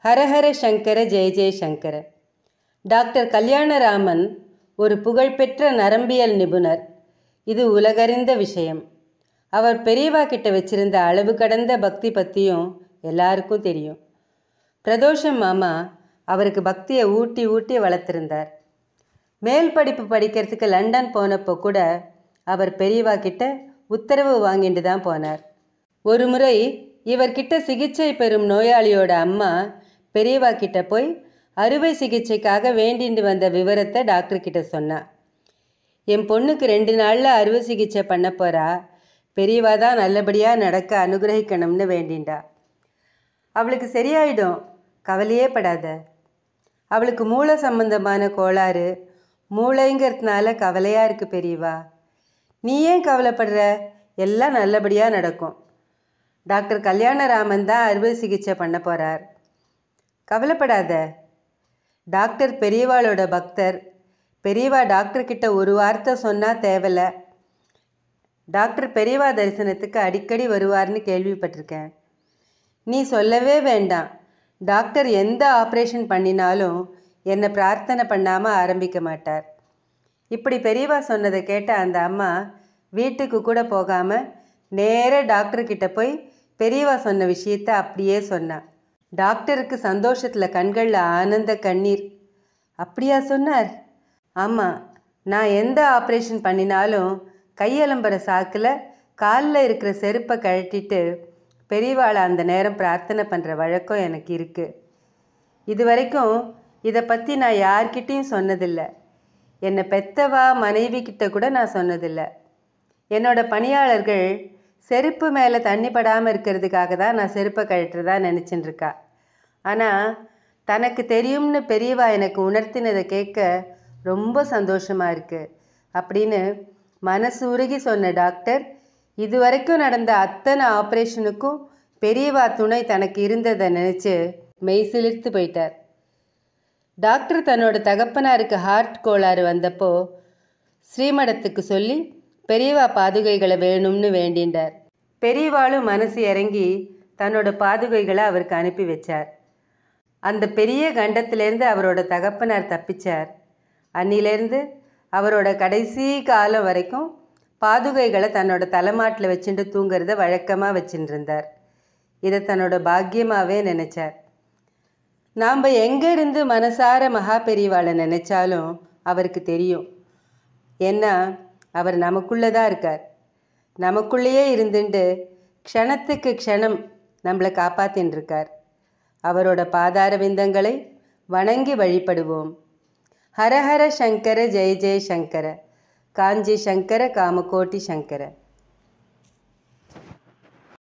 ஹரஹர சங்கர ஜெய ஜெயசங்கர. டாக்டர் கல்யாணராமன் ஒரு புகழ்பெற்ற நரம்பியல் நிபுணர். இது உலகறிந்த விஷயம். அவர் பெரியவா கிட்ட வச்சிருந்த அளவு கடந்த பக்தி பற்றியும் எல்லாருக்கும் தெரியும். பிரதோஷம் மாமா அவருக்கு பக்தியை ஊட்டி ஊட்டி வளர்த்துருந்தார். மேல் படிப்பு படிக்கிறதுக்கு லண்டன் போனப்போ கூட அவர் பெரியவா கிட்ட உத்தரவு வாங்கிட்டு தான் போனார். ஒரு முறை இவர்கிட்ட சிகிச்சை பெறும் நோயாளியோட அம்மா பெரியவா கிட்ட போய் அறுவை சிகிச்சைக்காக வேண்டிட்டு வந்த விவரத்தை டாக்டர் கிட்ட சொன்னா. என் பொண்ணுக்கு 2 நாளில் அறுவை சிகிச்சை பண்ண போகிறா, பெரியவா தான் நல்லபடியாக நடக்க அனுகிரகிக்கணும்னு வேண்டிண்டா. அவளுக்கு சரியாயிடும், கவலையே படாத. அவளுக்கு மூளை சம்பந்தமான கோளாறு, மூளைங்கிறதுனால கவலையாக இருக்குது பெரியவா. நீ ஏன் கவலைப்படுற? எல்லாம் நல்லபடியாக நடக்கும். டாக்டர் கல்யாணராமன் தான் அறுவை சிகிச்சை பண்ண போகிறார். கவலைப்படாத. டாக்டர் பெரியவாளோட பக்தர். பெரியவா டாக்டர்கிட்ட ஒரு வார்த்தை சொன்னால் தேவையில்ல. டாக்டர் பெரியவா தரிசனத்துக்கு அடிக்கடி வருவார்னு கேள்விப்பட்டிருக்கேன். நீ சொல்லவே வேண்டாம். டாக்டர் எந்த ஆப்ரேஷன் பண்ணினாலும் என்னை பிரார்த்தனை பண்ணாமல் ஆரம்பிக்க மாட்டார். இப்படி பெரியவா சொன்னதை கேட்ட அந்த அம்மா வீட்டுக்கு கூட போகாமல் நேராக டாக்டர்கிட்ட போய் பெரியவா சொன்ன விஷயத்தை அப்படியே சொன்னான். டாக்டருக்கு சந்தோஷத்தில் கண்களில் ஆனந்த கண்ணீர். அப்படியா சொன்னார்? ஆமாம், நான் எந்த ஆப்ரேஷன் பண்ணினாலும் கையலம்புற சாக்கில் காலில் இருக்கிற செருப்பை கழட்டிட்டு பெரியவாளை அந்த நேரம் பிரார்த்தனை பண்ணுற வழக்கம் எனக்கு இருக்குது. இது வரைக்கும் இதை பற்றி நான் யார்கிட்டையும் சொன்னதில்லை. என்னை பெத்தவா மனைவி கிட்ட கூட நான் சொன்னதில்லை. என்னோடய பணியாளர்கள் செருப்பு மேலே தண்ணி படாமல் இருக்கிறதுக்காக தான் நான் செருப்பை கழட்டுறதா நினச்சின்னு இருக்கா. ஆனால் தனக்கு தெரியும்னு பெரியவா எனக்கு உணர்த்தினதை கேட்க ரொம்ப சந்தோஷமாக இருக்குது அப்படின்னு மனசு உருகி சொன்ன டாக்டர் இதுவரைக்கும் நடந்த அத்தனை ஆப்ரேஷனுக்கும் பெரியவா துணை தனக்கு இருந்ததை நினச்சி மெய் சிலிர்த்து போயிட்டார். டாக்டர் தன்னோட தகப்பனாருக்கு ஹார்ட் கோளாறு வந்தப்போ ஸ்ரீமடத்துக்கு சொல்லி பெரியவா பாதுகைகளை வேணும்னு வேண்டின்றார். பெரியவாளும் மனசு இறங்கி தன்னோட பாதுகைகளை அவருக்கு அனுப்பி வச்சார். அந்த பெரிய கண்டத்திலேருந்து அவரோட தகப்பனார் தப்பிச்சார். அன்னிலேருந்து அவரோட கடைசி காலம் வரைக்கும் பாதுகைகளை தன்னோட தலைமாட்டில் வச்சுட்டு தூங்கிறத வழக்கமாக வச்சுட்டு இருந்தார். இதை தன்னோட பாக்கியமாகவே நினச்சார். நாம் எங்கே இருந்து மனசார மகா பெரியவாளை நினச்சாலும் அவருக்கு தெரியும். ஏன்னா அவர் நமக்குள்ளே தான் இருக்கார். நமக்குள்ளேயே இருந்துட்டு க்ஷணத்துக்கு க்ஷணம் நம்மளை காப்பாத்தின்னு இருக்கார். அவரோட பாதார விந்தங்களை வணங்கி வழிபடுவோம். ஹரஹர சங்கர ஜெய ஜெய சங்கர. காஞ்சி சங்கர காமகோட்டி சங்கர.